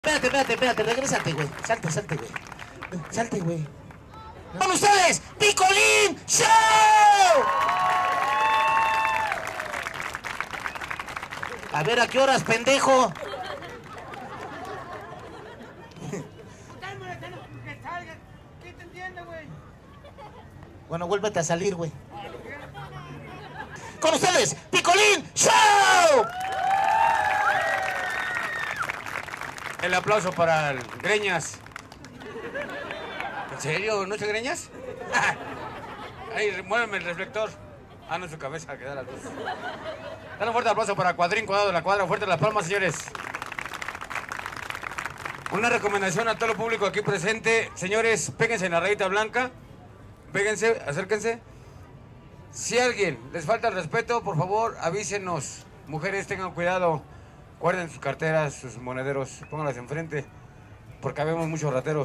Espérate, regrésate, güey. Salte, güey. Salte, güey. ¡Con ustedes, Picolín Show! A ver, ¿a qué horas, pendejo? ¿Quién te entiende, güey? Bueno, vuélvete a salir, güey. Con ustedes, Picolín Show. El aplauso para el Greñas. ¿En serio? ¿No es Greñas? Ahí, muéveme el reflector. Ah, no, su cabeza, que da las luces. Dale un fuerte aplauso para Cuadrín Cuadrado de la Cuadra. Fuerte las palmas, señores. Una recomendación a todo el público aquí presente. Señores, péguense en la rayita blanca. Péguense, acérquense. Si a alguien les falta el respeto, por favor, avísenos. Mujeres, tengan cuidado. Guarden sus carteras, sus monederos, pónganlas enfrente, porque habemos muchos rateros.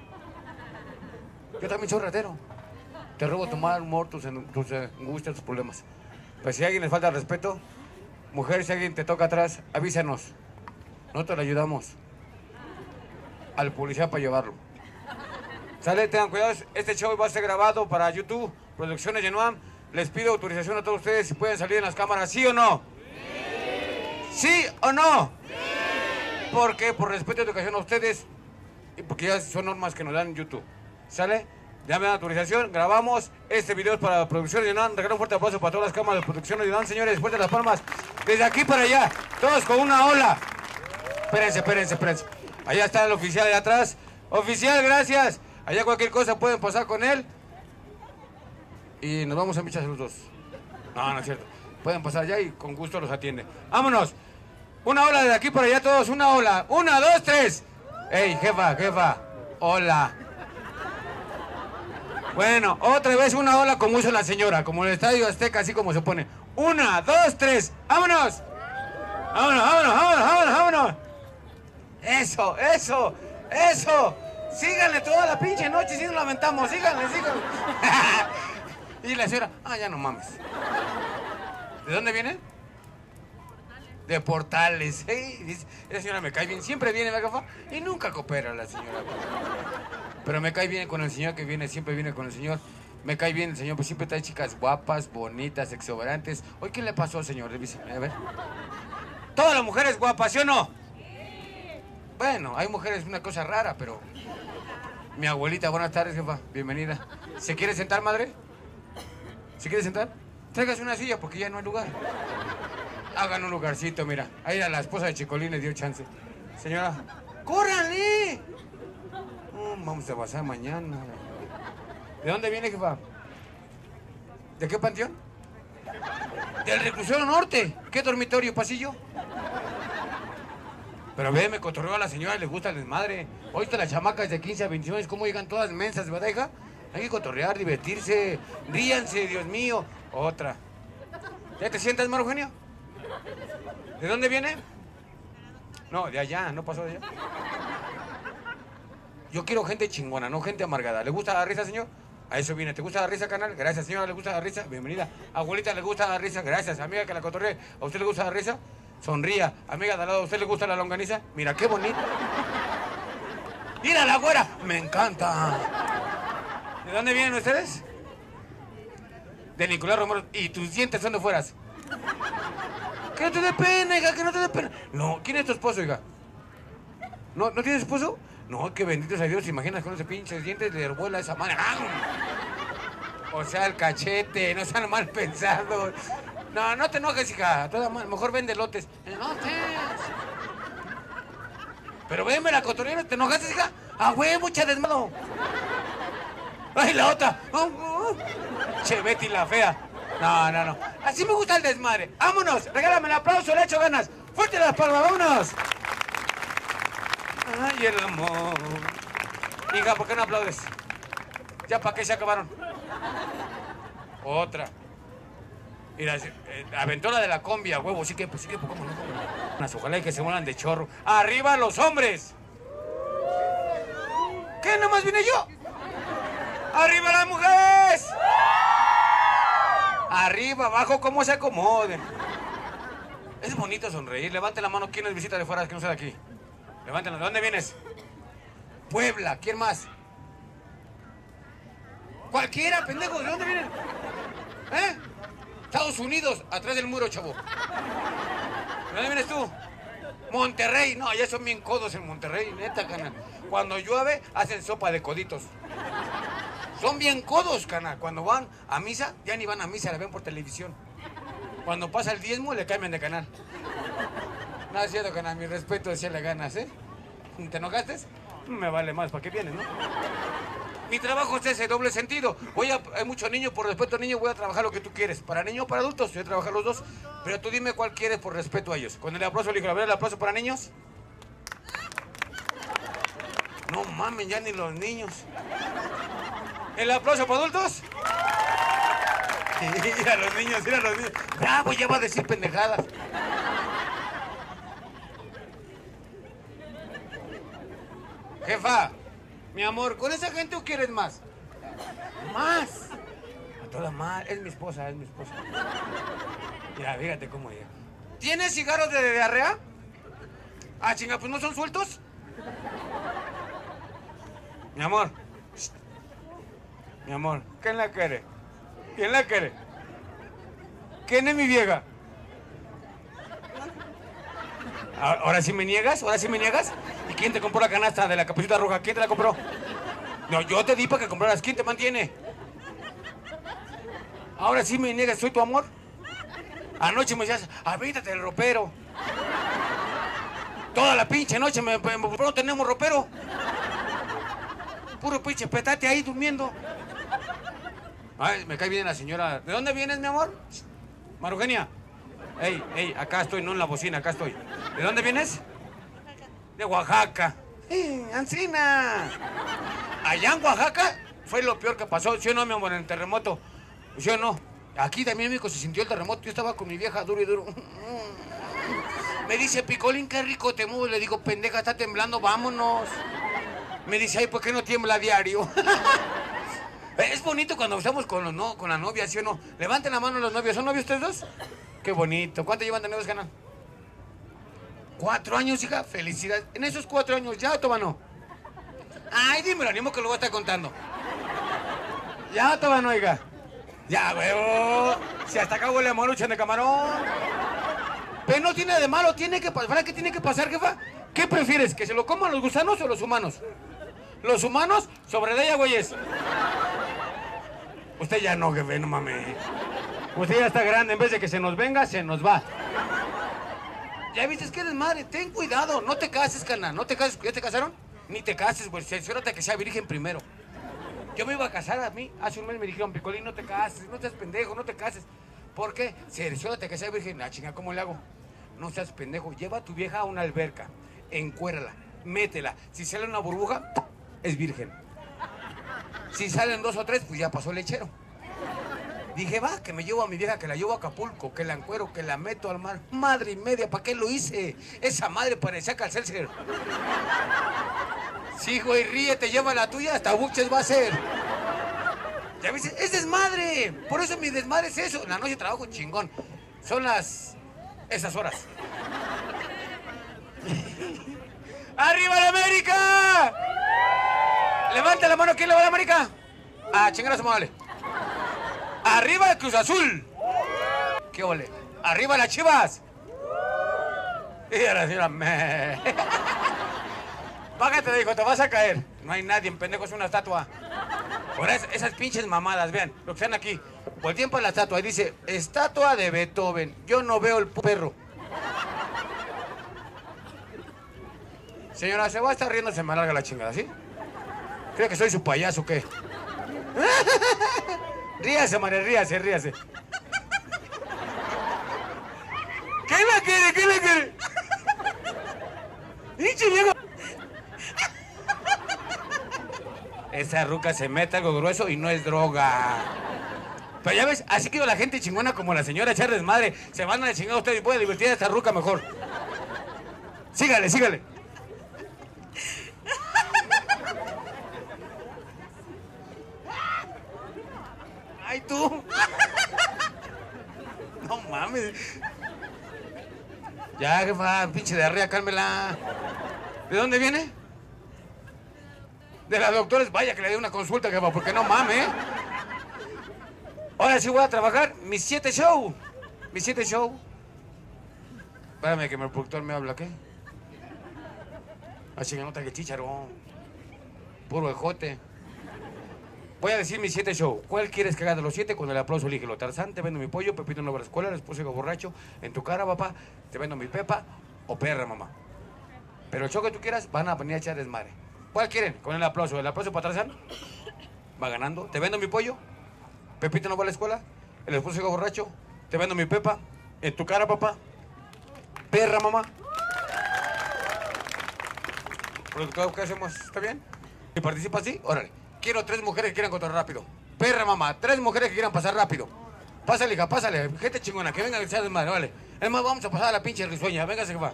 Yo también soy ratero. Te robo tu mal humor, tus angustias, tus problemas. Pues si a alguien les falta el respeto, mujeres, si alguien te toca atrás, avísanos. Nosotros le ayudamos al policía para llevarlo. ¿Sale? Tengan cuidado, este show va a ser grabado para YouTube, Producciones Yenuam. Les pido autorización a todos ustedes si pueden salir en las cámaras, ¿sí o no? ¿Sí o no? Sí. Porque por respeto y educación a ustedes y porque ya son normas que nos dan en YouTube. ¿Sale? Ya me dan autorización, grabamos. Este video es para Producciones de Nan. Regalo un fuerte aplauso para todas las cámaras de Producciones de Nan, señores. Fuerte las palmas. Desde aquí para allá, todos con una ola. Espérense. Allá está el oficial de atrás. Oficial, gracias. Allá cualquier cosa pueden pasar con él. Y nos vamos a echar saludos. No es cierto. Pueden pasar allá y con gusto los atiende. ¡Vámonos! Una ola de aquí para allá todos, una ola. 1, 2, 3. ¡Ey, jefa! Hola. Bueno, otra vez una ola como hizo la señora, como el Estadio Azteca, así como se pone. 1, 2, 3. ¡Vámonos! ¡Vámonos! Eso. Síganle toda la pinche noche, si nos lamentamos. Síganle. Y la señora, ya no mames. ¿De dónde viene? De Portales. Esa señora me cae bien. Siempre viene la gafa y nunca coopera la señora. Pero me cae bien con el señor que viene. Siempre viene con el señor. Me cae bien el señor, pues siempre trae chicas guapas, bonitas, exuberantes. Hoy, ¿qué le pasó al señor? Revíseme, a ver. Todas las mujeres guapas, ¿sí o no? Bueno, hay mujeres, una cosa rara, pero... Mi abuelita, buenas tardes, jefa. Bienvenida. ¿Se quiere sentar, madre? ¿Se quiere sentar? Tráigase una silla porque ya no hay lugar. Hagan un lugarcito, mira. Ahí a la esposa de Chicolín le dio chance. Señora, ¡córranle! Vamos a pasar mañana. ¿De dónde viene, jefa? ¿De qué panteón? Del Reclusorio Norte. ¿Qué dormitorio, pasillo? Pero ve, me cotorreó a la señora y le gusta el desmadre. Oíste las chamacas de 15 a 21 años, cómo llegan todas mensas, ¿verdad, hija? Hay que cotorrear, divertirse. Ríanse, Dios mío. Otra. ¿Ya te sientas, María Eugenia? ¿De dónde viene? No, de allá, no pasó de allá. Yo quiero gente chingona, no gente amargada. ¿Le gusta la risa, señor? A eso viene. ¿Te gusta la risa, canal? Gracias, señora. ¿Le gusta la risa? Bienvenida. Abuelita, ¿le gusta la risa? Gracias. Amiga que la cotorree. ¿A usted le gusta la risa? Sonría. Amiga de al lado, ¿a usted le gusta la longaniza? Mira, qué bonito. ¡Mira la güera! ¡Me encanta! ¿De dónde vienen ustedes? De Nicolás Romero. ¿Y tus dientes dónde fueras? Que no te dé pena, hija, que no te dé pena. No, ¿quién es tu esposo, hija? ¿No tienes esposo? No, que bendito sea Dios, ¿te imaginas con ese pinches dientes de vuela esa madre? O sea, el cachete, no sean mal pensados. No te enojes, hija. Mejor vende lotes. ¡Lotes! Pero veme la cotorrera, ¿te enojas, hija? ¡Ah, güey, mucha desmado! ¡Ay, la otra! Che, Betty la fea. No. Así me gusta el desmadre. ¡Vámonos! Regálame el aplauso, le echo ganas. ¡Fuerte las palmas, vámonos! ¡Ay, el amor! Hija, ¿por qué no aplaudes? ¿Ya para qué se acabaron? Otra. Mira, aventura de la combi, a huevo, sí que, ¿cómo no? Ojalá que se mueran de chorro. ¡Arriba los hombres! ¿Qué? ¿Nomás vine yo? ¡Arriba las mujeres! Arriba, abajo, como se acomoden. Es bonito sonreír. Levante la mano. ¿Quién es visita de fuera que no sea de aquí? Levántanos. ¿De dónde vienes? Puebla. ¿Quién más? Cualquiera, pendejo. ¿De dónde vienen? ¿Eh? Estados Unidos, atrás del muro, chavo. ¿De dónde vienes tú? Monterrey. No, ya son bien codos en Monterrey, neta, canal. Cuando llueve, hacen sopa de coditos. Son bien codos, canal. Cuando van a misa, ya ni van a misa, la ven por televisión. Cuando pasa el diezmo, le cambian de canal. No es cierto, canal, mi respeto es si le ganas, ¿eh? ¿Te enojaste? Me vale más, ¿para qué vienes, no? Mi trabajo es ese, doble sentido. Hay muchos niños, por respeto a niños, voy a trabajar lo que tú quieres. Para niños o para adultos, voy a trabajar los dos. Pero tú dime cuál quieres por respeto a ellos. Con el aplauso, le digo, a ver, el aplauso para niños. No mames, ya ni los niños. ¿El aplauso para adultos? Mira los niños, mira los niños. Bravo, ya va a decir pendejadas. Jefa, mi amor, ¿con esa gente o quieres más? ¿Más? A toda madre, es mi esposa, es mi esposa. Ya, fíjate cómo llega. ¿Tienes cigarros de diarrea? Ah, chinga, pues no son sueltos. Mi amor. Shh. Mi amor, ¿quién la quiere? ¿Quién la quiere? ¿Quién es mi vieja? ¿Ahora sí me niegas? ¿Ahora sí me niegas? ¿Y quién te compró la canasta de la capuchita roja? ¿Quién te la compró? No, yo te di para que compraras. ¿Quién te mantiene? ¿Ahora sí me niegas? ¿Soy tu amor? Anoche me decías, avítate el ropero. Toda la pinche noche no tenemos ropero. Puro pinche petate ahí durmiendo. Ay, me cae bien la señora. ¿De dónde vienes, mi amor? Marugenia. Ey, acá estoy, no en la bocina, acá estoy. ¿De dónde vienes? De Oaxaca. Ancina. Allá en Oaxaca fue lo peor que pasó. ¿Sí o no, mi amor, en el terremoto? ¿Sí o no? Aquí también, México, se sintió el terremoto. Yo estaba con mi vieja duro y duro. Me dice, Picolín, qué rico te mueves. Le digo, pendeja, está temblando, vámonos. Me dice, ay, ¿por qué no tiembla a diario? Es bonito cuando estamos con la novia, ¿sí o no? Levanten la mano los novios. ¿Son novios ustedes dos? Qué bonito. ¿Cuánto llevan de novios, Gana? 4 años, hija. Felicidades. En esos 4 años, ¿ya o todavía no? Ay, dímelo, animo que lo voy a estar contando. ¿Ya o todavía no, hija? Ya, huevo. Si hasta acá huele a maruchan de camarón. Pero no tiene de malo, tiene que pasar. ¿Qué tiene que pasar, jefa? ¿Qué prefieres? ¿Que se lo coman los gusanos o los humanos? Los humanos, sobre de ella, güeyes. Usted ya no, jefe, no mames. Usted ya está grande, en vez de que se nos venga, se nos va. Ya viste, es que eres madre, ten cuidado, no te cases, carnal, no te cases. ¿Ya te casaron? Ni te cases, güey, cerciórate que sea virgen primero. Yo me iba a casar a mí, hace un mes me dijeron, Picolín, no te cases, no seas pendejo, no te cases. ¿Por qué? Cerciórate que sea virgen. Ah, chinga, ¿cómo le hago? No seas pendejo, lleva a tu vieja a una alberca, encuérala, métela. Si sale una burbuja, es virgen. Si salen 2 o 3, pues ya pasó el lechero. Dije, va, que me llevo a mi vieja, que la llevo a Acapulco, que la encuero, que la meto al mar. Madre y media, ¿para qué lo hice? Esa madre parecía Calcelser. Sí, güey, ríete, lleva la tuya, hasta buches va a ser. Ya viste, es desmadre. Por eso mi desmadre es eso. En la noche trabajo chingón. Son esas horas. ¡Arriba la América! Levanta la mano, ¿quién le va a la América? A chingar a su madre. ¡Arriba el Cruz Azul! ¿Qué ole? ¡Arriba las Chivas! Y a la señora, bájate, dijo, te vas a caer. No hay nadie, pendejo, es una estatua. Por esas pinches mamadas, vean, lo que están aquí. Por el tiempo de la estatua, y dice, estatua de Beethoven. Yo no veo el perro. Señora, se va a estar riendo, se me alarga la chingada, ¿sí? ¿Cree que soy su payaso o qué? Ríase, María, ríase. ¿Qué la quiere? ¿Qué la quiere? ¡Pinche viejo! Esa ruca se mete algo grueso y no es droga. Pero ya ves, así quedó la gente chingona como la señora echar desmadre. Se van a chingar a ustedes y puede divertir a esta ruca mejor. Sígale. ¡Ay, tú! No mames. Ya, jefa, pinche de arriba, cálmela. ¿De dónde viene? De las doctores. Vaya que le dé una consulta, jefa, porque no mames, ¿eh? Ahora sí voy a trabajar mis 7 show. Mis 7 show. Espérame que el productor me habla, ¿qué? Así que nota que chicharrón. Puro ejote. Voy a decir mis 7 show. ¿Cuál quieres que haga de los 7? Con el aplauso elígelo. Tarzán, te vendo mi pollo. Pepito no va a la escuela. El esposo borracho. En tu cara, papá. Te vendo mi pepa. O perra, mamá. Pero el show que tú quieras, van a venir a echar desmadre. ¿Cuál quieren? Con el aplauso. El aplauso para Tarzán. Va ganando. Te vendo mi pollo. Pepito no va a la escuela. El esposo borracho. Te vendo mi pepa. En tu cara, papá. Perra, mamá. Productor, ¿qué hacemos? ¿Está bien? ¿Y participa así? Órale. Quiero 3 mujeres que quieran contar rápido. Perra, mamá. 3 mujeres que quieran pasar rápido. Pásale, hija, pásale. Gente chingona, que venga a echar desmadre, vale. Es más, vamos a pasar a la pinche risueña. Véngase que va.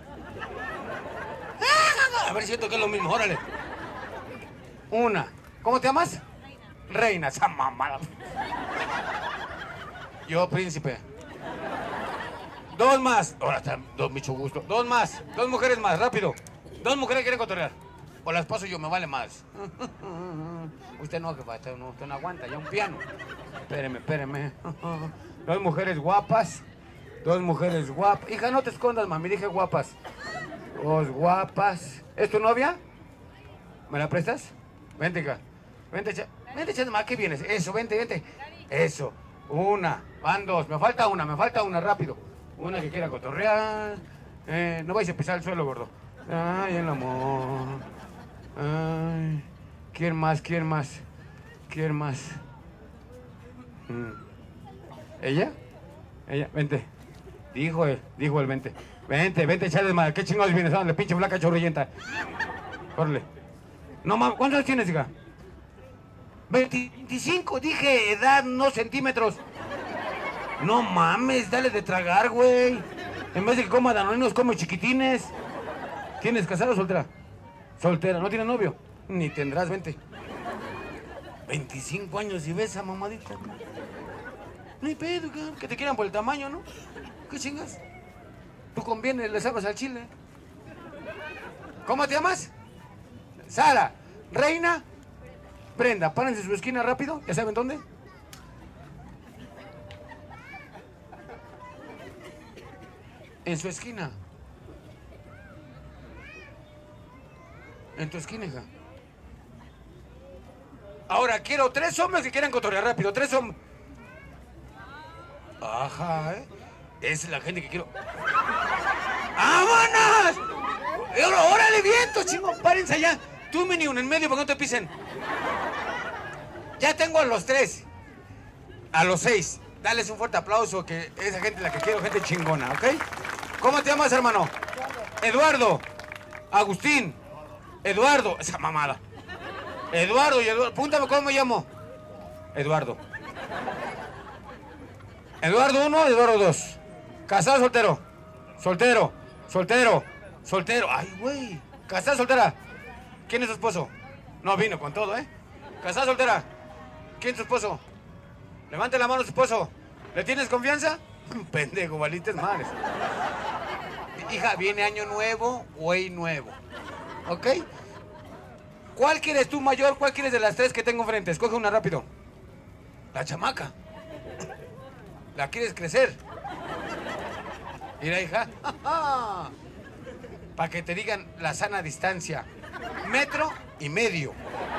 A ver si siento que es lo mismo, órale. Una. ¿Cómo te llamas? Reina, esa mamada. Yo, príncipe. 2 más. Ahora están 2, mucho gusto. 2 más. 2 mujeres más, rápido. 2 mujeres quieren cotorrear. O las paso yo, me vale más. Usted no, jefa, usted no aguanta, ya un piano. Espéreme. 2 mujeres guapas. 2 mujeres guapas. Hija, no te escondas, mami, dije guapas. 2 guapas. ¿Es tu novia? ¿Me la prestas? Vente, hija. Vente, más, ¿qué vienes? Eso, vente. Eso. 1, van 2. Me falta una, rápido. Una que quiera cotorrear. No vais a pisar el suelo, gordo. Ay, el amor. Ay. ¿Quién más? ¿Ella? Vente. Dijo él, vente. Vente, echale madre. ¿Qué chingados vienes? Dale, pinche flaca chorrillenta. Córrele. No mames, ¿cuántos años tienes, hija? 25, dije edad, no centímetros. No mames, dale de tragar, güey. En vez de que coma danoninos, come chiquitines. ¿Tienes casada o soltera? Soltera, ¿no tienes novio? Ni tendrás, vente. 25 años y ves a mamadita. No hay pedo, que te quieran por el tamaño, ¿no? ¿Qué chingas? Tú conviene, le sabes al chile. ¿Cómo te llamas? Sara, Reina, Brenda. Párense en su esquina rápido, ¿ya saben dónde? En su esquina. En tu esquina, hija. Ahora quiero 3 hombres que quieran cotorrear rápido. 3 hombres. Ajá, ¿eh? Esa es la gente que quiero. ¡Vámonos! ¡Órale, viento, chingo! Párense allá. Tú, mini, uno en medio para que no te pisen. Ya tengo a los 3. A los 6. Dales un fuerte aplauso, que esa gente es la que quiero, gente chingona, ¿ok? ¿Cómo te llamas, hermano? Eduardo. Agustín. Eduardo. Esa mamada. Eduardo y Eduardo. Púntame, ¿cómo me llamo? Eduardo. Eduardo 1, Eduardo 2. ¿Casado o soltero? Soltero. Ay, güey. ¿Casada o soltera? ¿Quién es su esposo? No, vino con todo, ¿eh? ¿Casada o soltera? ¿Quién es su esposo? Levante la mano su esposo. ¿Le tienes confianza? Pendejo, valites madres. Hija, viene año nuevo, güey nuevo. ¿Ok? ¿Cuál quieres tú mayor? ¿Cuál quieres de las 3 que tengo enfrente? Escoge una rápido. La chamaca. ¿La quieres crecer? Mira, hija. Para que te digan la sana distancia. 1,5 metros.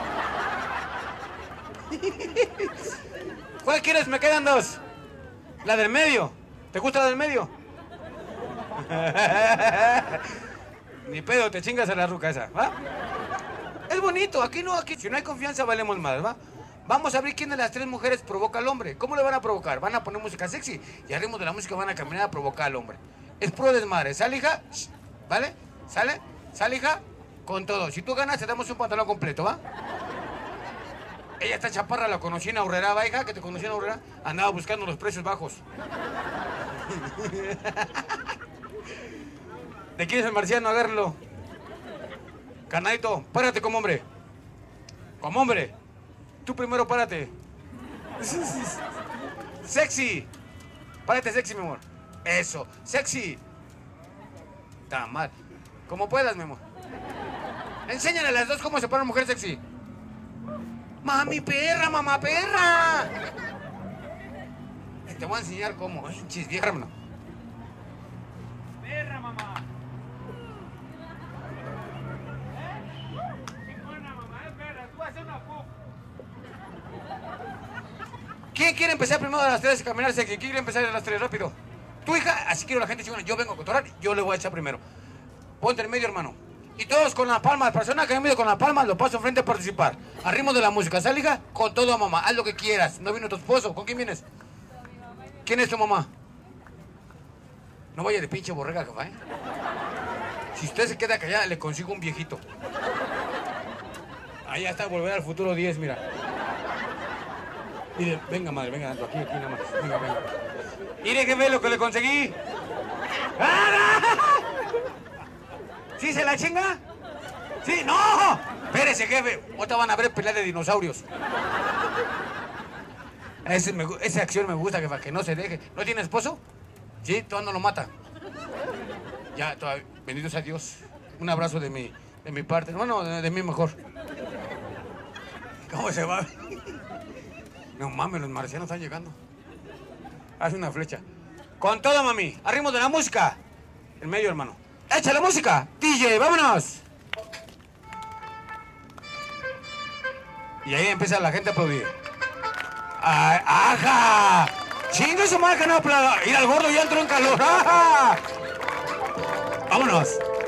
¿Cuál quieres? Me quedan 2. La del medio. ¿Te gusta la del medio? Ni pedo, te chingas a la ruca esa, ¿va? Es bonito, aquí no, aquí. Si no hay confianza, valemos más, ¿va? Vamos a ver quién de las 3 mujeres provoca al hombre. ¿Cómo le van a provocar? Van a poner música sexy y al ritmo de la música van a caminar a provocar al hombre. Es puro desmadre. ¿Sale, hija? ¿Vale? ¿Sale? ¿Sale, hija? Con todo. Si tú ganas, te damos un pantalón completo, ¿va? Ella está chaparra, la conocí en Aurrera, ¿va, hija? Que te conocí en Aurrera. Andaba buscando los precios bajos. ¿De quién es el marciano? Agárralo. Canadito, párate como hombre. Como hombre. Tú primero párate. Sexy. Párate sexy, mi amor. Eso. Sexy. Está mal. Como puedas, mi amor. Enséñale a las dos cómo se pone mujer sexy. Mami perra, mamá perra. Te voy a enseñar cómo. Chis, vieja, hermano. Perra, mamá. Chingona, mamá, es perra. Tú vas a hacer una pup. ¿Quién quiere empezar primero de las tres a caminar sexy? ¿Quién quiere empezar de las tres? Rápido. Tu hija, así quiero la gente chingona. Yo vengo a cotorrar, yo le voy a echar primero. Ponte en medio, hermano. Y todos con la palma. La persona que me mide con la palma lo paso enfrente a participar. Al ritmo de la música. ¿Sale, hija? Con todo, mamá. Haz lo que quieras. ¿No vino tu esposo? ¿Con quién vienes? ¿Quién es tu mamá? No vaya de pinche borrega, jefa, ¿eh? Si usted se queda callada, le consigo un viejito. Allá está, Volver al Futuro 10, mira. Mire, venga, madre, venga, aquí nada más. Venga, venga. Mire, jefe, lo que le conseguí. ¡Ah! ¿Sí se la chinga? ¡Sí! ¡No! Espérese, jefe. Ahorita van a ver pelea de dinosaurios. Esa acción me gusta, jefa, que no se deje. ¿No tiene esposo? Sí, todavía no lo mata. Ya, todavía, bendito sea Dios. Un abrazo de mi parte. Bueno, de mí mejor. ¿Cómo se va? No mames, los marcianos están llegando. Haz una flecha. Con todo, mami. Al ritmo de la música. En medio, hermano. ¡Echa la música! DJ, vámonos. Y ahí empieza la gente a aplaudir. ¡Ajá! ¡Chingue su madre que no aplauda! Ir al gordo ya entró en calor. ¡Ajá! ¡Vámonos!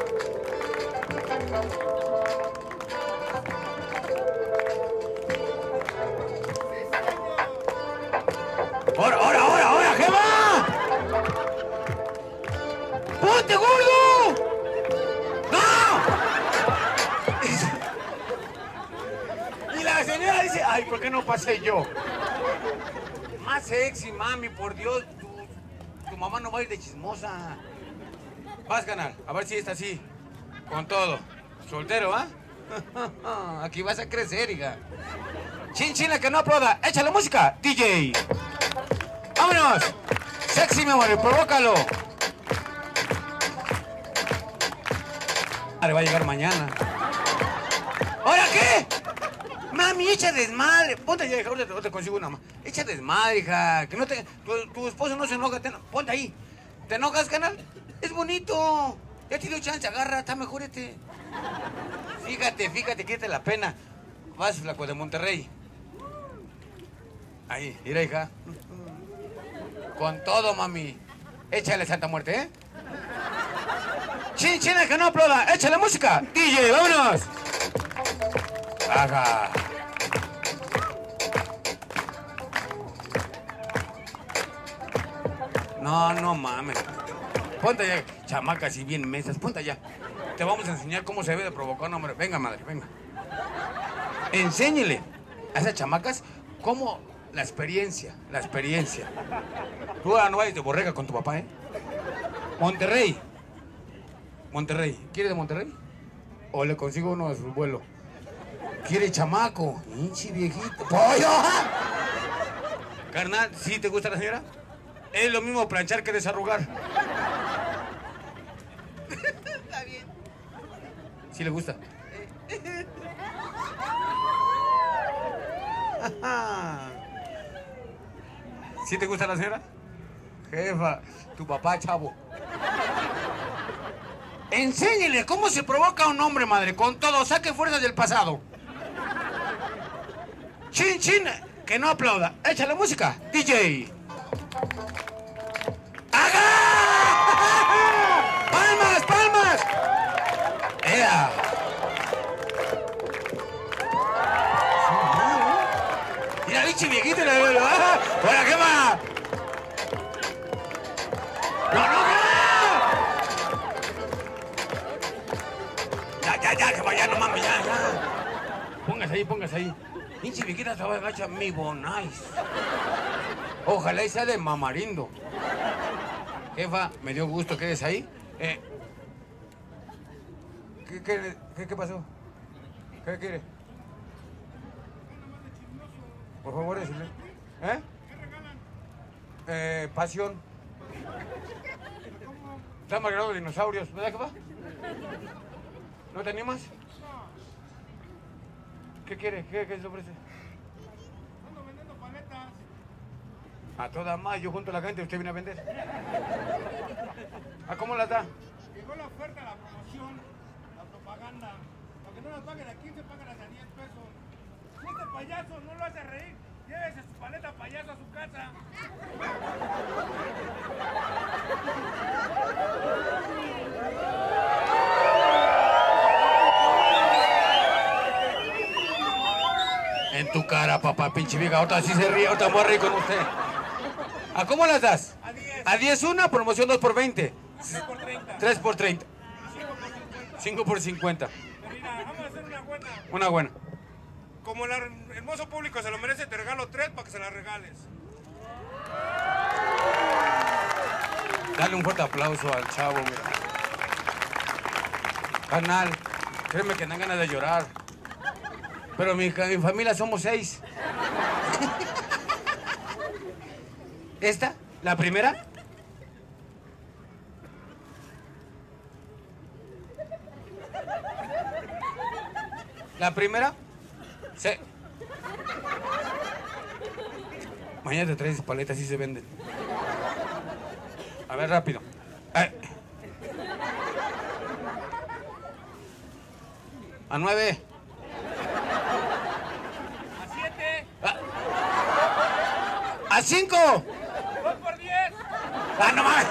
¡Ahora, Gema! ¡Ponte, gordo! ¡No! Y la señora dice, ay, ¿por qué no pasé yo? Más sexy, mami, por Dios. Tu mamá no va a ir de chismosa. Vas, canal, a ver si está así. Con todo. Soltero, ¿ah? Aquí vas a crecer, hija. Chin, la que no aplauda. ¡Echa la música, DJ! ¡Vámonos! Sexy, mi amor, provócalo. Va a llegar mañana. ¿Ahora qué? Mami, echa desmadre. Ponte allá, hija, ahorita te consigo una más. Echa desmadre, hija. Que no te... Tu esposo no se enoja. Ponte ahí. ¿Te enojas, canal? Es bonito. Ya te dio chance, agarra, está mejor este. Fíjate, quítate la pena. Vas, flaco, de Monterrey. Ahí, mira, hija. Con todo, mami. Échale Santa Muerte, ¿eh? China, que no aplauda. Échale música. DJ, vámonos. Ajá. No mames. Ponte allá, chamacas y bien mesas. Ponte allá. Te vamos a enseñar cómo se debe de provocar un hombre. Venga, madre, venga. Enséñele a esas chamacas cómo la experiencia. Tú ahora no vayas de borrega con tu papá, ¿eh? Monterrey. ¿Quiere de Monterrey? ¿O le consigo uno de su vuelo? ¿Quiere chamaco? Hinchi viejito. ¡Pollo! Carnal, ¿sí te gusta la señora? Es lo mismo planchar que desarrugar. Está bien. ¿Sí le gusta? ¿Sí te gusta la señora? Jefa, tu papá, chavo. Enséñele cómo se provoca a un hombre, madre. Con todo, saque fuerzas del pasado. Chin, que no aplauda. Echa la música, DJ. ¡Haga! ¡Palmas! ¡Ea! Mira, bichi viejito. ¡Hola, Gema! ¡No! Ya, que vaya, no mames, ya. Póngase ahí. Pinche viejita se va a agachar mi bonais. Ojalá y sea de Mamarindo. Jefa, me dio gusto que eres ahí. ¿Qué pasó? ¿Qué quiere? Por favor, decirle. Pasión. Estamos grabando dinosaurios, ¿verdad, jefa? ¿No te animas? ¿Qué quiere? ¿Qué se le ofrece? Ando vendiendo paletas. A toda más, yo junto a la gente, usted viene a vender. ¿A cómo las da? Llegó la oferta, la promoción, la propaganda. Para que no las paguen a 15, pagan a 10 pesos. Si este payaso no lo hace reír, llévese su paleta payaso a su casa. En tu cara, papá, pinche vieja. Ahorita sí se ríe, ahorita voy a reír con usted. ¿A cómo las das? A 10. A 10 una, promoción 2 por 20. 3 por 30. 3 por 30. 5 por 50. 5 por 50. Mira, vamos a hacer una buena. Una buena. Como el hermoso público se lo merece, te regalo 3 para que se las regales. Dale un fuerte aplauso al chavo, mira. Carnal, créeme que dan ganas de llorar. Pero mi familia somos 6. ¿Esta? ¿La primera? ¿La primera? Sí. Mañana te traes paletas y se venden. A ver, rápido. A 9. A 7. A 5. 2 por 10. ¡Ah, no mames!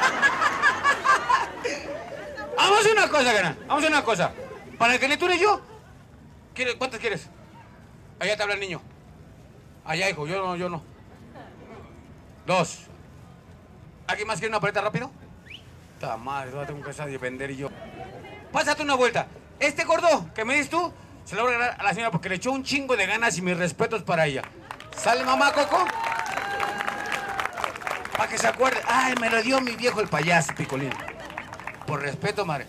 Vamos a hacer una cosa, gana. Vamos a hacer una cosa. Para que le tú y yo. ¿Cuántas quieres? Allá te habla el niño. Allá, hijo. Yo no. 2. ¿Alguien más quiere una paleta rápido? ¡Ta madre! Todavía tengo que vender y yo. Pásate una vuelta. Este gordo que me dices tú, se lo voy a regalar a la señora porque le echó un chingo de ganas y mis respetos para ella. ¿Sale, mamá, Coco? Para que se acuerde. Ay, me lo dio mi viejo el payaso, Picolín. Por respeto, madre.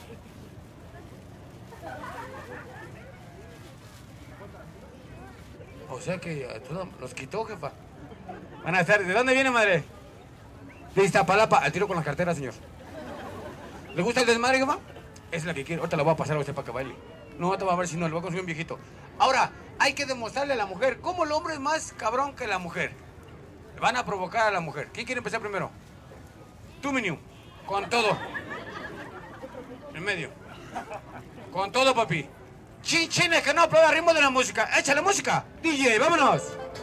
O sea que todos los quitó, jefa. Buenas tardes. ¿De dónde viene, madre? De Iztapalapa. Al tiro con la cartera, señor. ¿Le gusta el desmadre, jefa? Esa es la que quiero. Ahorita la voy a pasar a usted para que baile. No, ahorita va a ver si no, le voy a conseguir un viejito. Ahora, hay que demostrarle a la mujer cómo el hombre es más cabrón que la mujer. Van a provocar a la mujer. ¿Quién quiere empezar primero? Tú, Miniu. Con todo. En medio. Con todo, papi. Chinchines que no aplauda el ritmo de la música. Échale música. DJ, vámonos.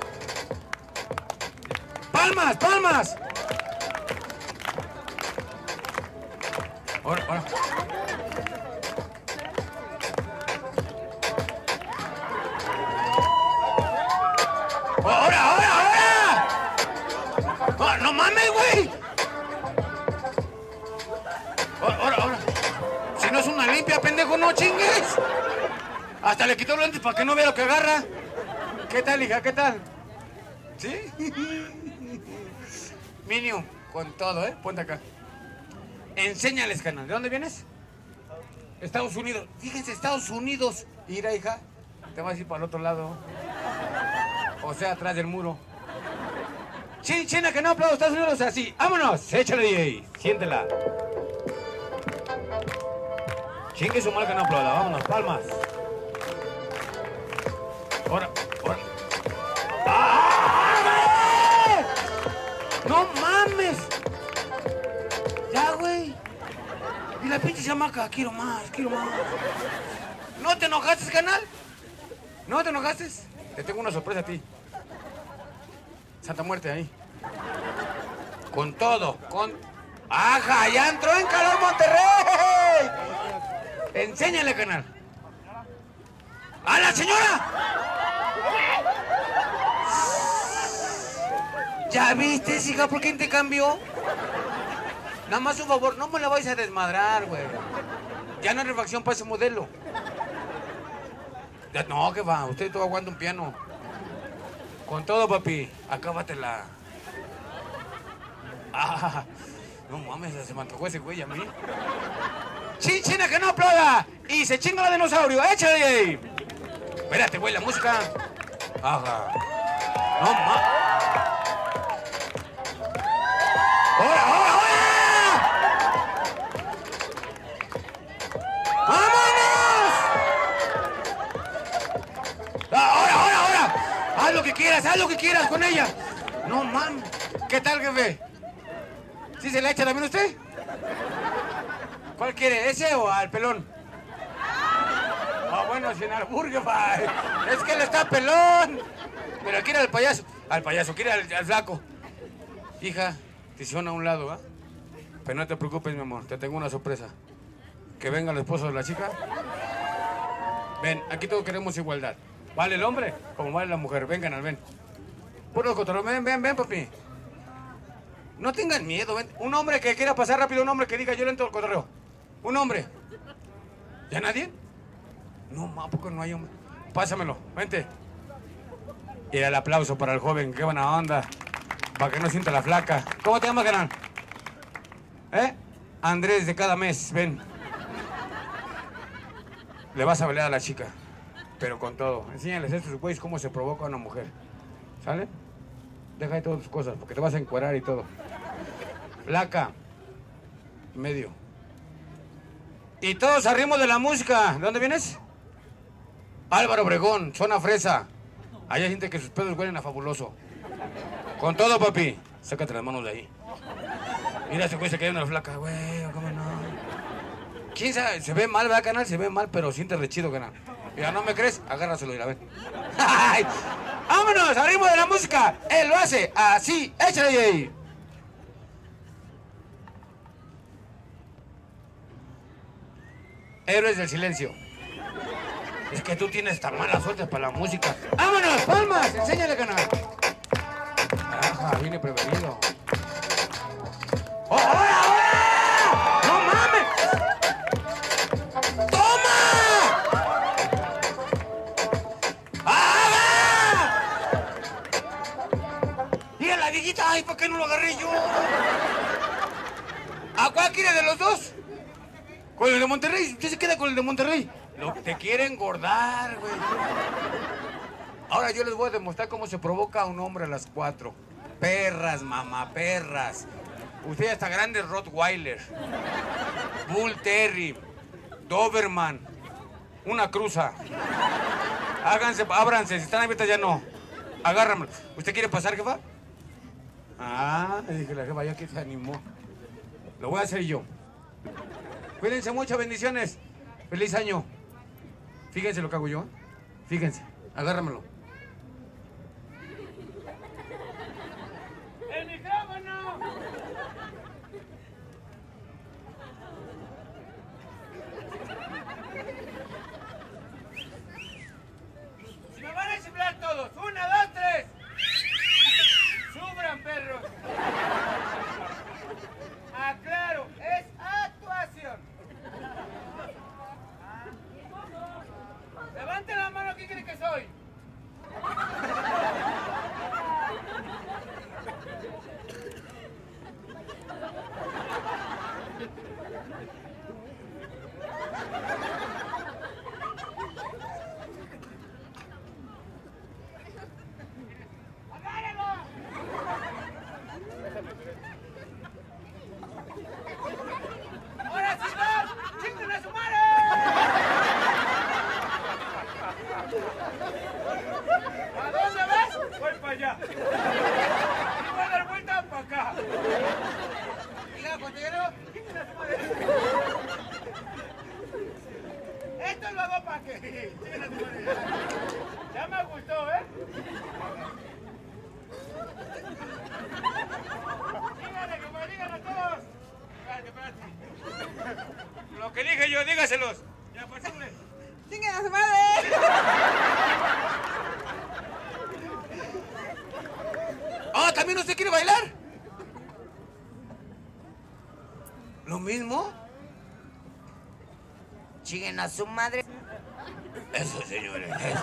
Palmas, palmas. Ahora. ¡Ahora! ¡No mames, güey! Ahora. Si no es una limpia, pendejo, no chingues. Hasta le quitó los lentes para que no vea lo que agarra. ¿Qué tal, hija? ¿Qué tal? ¿Sí? Miniu, con todo, ¿eh? Ponte acá. Enséñales, canal. ¿De dónde vienes? Estados Unidos. Fíjense, Estados Unidos. Mira, hija, te vas a ir para el otro lado. O sea, atrás del muro. China, que no aplaudo Estados Unidos así. ¡Vámonos! Échale, DJ. Siéntela. Chingue su mal que no aplauda. Vámonos, palmas. Ahora. ¡Ah! ¡No mames! Ya, güey. Y la pinche chamaca. Quiero más. ¿No te enojaste, canal? ¿No te enojaste? Te tengo una sorpresa a ti. Santa Muerte ahí. Con todo, ¡Ajá! ¡Ya entró en calor Monterrey! Enséñale, canal. ¡A la señora! ¿Ya viste, hija, por quién te cambió? Nada más un favor, no me la vais a desmadrar, güey. Ya no hay refacción para ese modelo. No, que va, usted todo aguanta un piano. Con todo, papi, acábatela. Ah, no mames, se me antojó ese güey a mí. China, que no aplauda. Y se chinga la dinosaurio, échale ahí. Espérate, güey, la música. Ajá. No mames. ¡Ahora! ¡Vámonos! haz lo que quieras con ella. No, man. ¿Qué tal, jefe? ¿Sí se le echa también usted? ¿Cuál quiere, ese o al pelón? Ah, bueno, sin albur, jefa. Es que él está pelón. Pero quiere al payaso. Al payaso, quiere al flaco. Hija, te hicieron a un lado, ¿ah? Pero no te preocupes, mi amor, te tengo una sorpresa. Que venga el esposo de la chica. Ven, aquí todos queremos igualdad. Vale el hombre como vale la mujer. Vengan, ven. Puro cotorreo. Ven, papi. No tengan miedo, ven. Un hombre que quiera pasar rápido, un hombre que diga yo le entro al cotorreo. Un hombre. ¿Ya nadie? No, ma, ¿a poco no hay hombre? Pásamelo, vente. Y el aplauso para el joven, qué buena onda. Para que no sienta la flaca. ¿Cómo te llamas, canal? Andrés de cada mes, ven. Le vas a bailar a la chica, pero con todo. Enséñales a estos güeyes cómo se provoca a una mujer. ¿Sale? Deja de todas tus cosas, porque te vas a encuerar y todo. Flaca. Medio. Y todos al ritmo de la música. ¿De dónde vienes? Álvaro Obregón, zona fresa. Allá siente que sus pedos huelen a fabuloso. Con todo, papi. Sácate las manos de ahí. Mira, ese güey se queda en la flaca, güey, ¿cómo no? ¿Quién sabe? Se ve mal, ¿verdad, canal? Se ve mal, pero siente re chido, canal. Mira, ¿no me crees? Agárraselo y la ven. ¡Ay! ¡Vámonos! ¡Al ritmo de la música! Él lo hace así. ¡Échale ahí! Héroes del silencio. Es que tú tienes tan mala suerte para la música. ¡Vámonos! ¡Palmas! ¡Enséñale, canal! Ajá, vine prevenido. ¡Oh, ahora, ahora! ¡No mames! ¡Toma! ¡Haga! ¡Y a la viejita! ¡Ay, ¿por qué no lo agarré yo? ¿A cuál quiere de los dos? ¿Con el de Monterrey? ¿Usted se queda con el de Monterrey? Te quiere engordar, güey. Ahora yo les voy a demostrar cómo se provoca a un hombre a las 4. Perras, mamá, perras. Usted ya está grande, Rottweiler, Bull Terry, Doberman, una cruza. Háganse, ábranse, si están abiertas ya no. Agárrame. ¿Usted quiere pasar, jefa? Ah, dije la jefa, ya que se animó. Lo voy a hacer yo. Cuídense mucho, bendiciones. Feliz año. Fíjense lo que hago yo, ¿eh? Fíjense, agárramelo. ¡El micrófono! Si me van a chiflar todos, 1, 2, 3. Subran, perros. Aclaro, es actuación. Levanten la mano, ¿quién cree que soy? ¡Ahora sí va! ¡Chinguen a su madre! ¿A dónde vas? Voy para allá. Y voy a dar vuelta para acá. Mira, compañero, chinguen a su madre. Esto lo hago para que chinguen a su madre. Ya me gustó, ¿eh? Díganle, como digan a todos. Espérate. Lo que dije yo, dígaselos. Ya, pues, hombre. ¡Chinguen a su madre! Ah, ¿también usted quiere bailar? ¿Lo mismo? ¡Chinguen a su madre! Eso, señores, eso.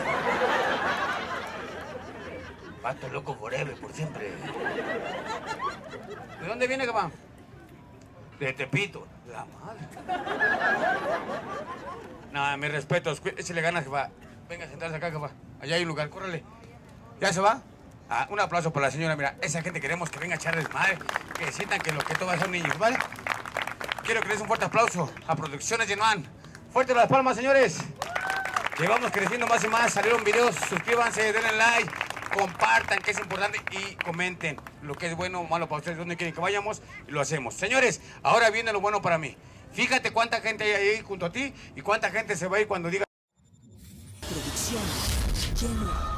Pato loco forever, por siempre. ¿De dónde viene, capaz? De Tepito. La madre. Nada, mis respetos. Échale ganas, jefa. Venga a sentarse acá, jefa. Allá hay un lugar, córrele. ¿Ya se va? Ah, un aplauso para la señora. Mira, esa gente queremos que venga a echar desmadre. Que sientan que lo que todas son niños, ¿vale? Quiero que les un fuerte aplauso a Producciones Genuán. Fuerte las palmas, señores. Que vamos creciendo más y más. Salieron videos. Suscríbanse, denle like. compartan, que es importante, y comenten lo que es bueno o malo para ustedes, donde quieren que vayamos, y lo hacemos. Señores, ahora viene lo bueno para mí. Fíjate cuánta gente hay ahí junto a ti y cuánta gente se va a ir cuando diga... Producción lleno.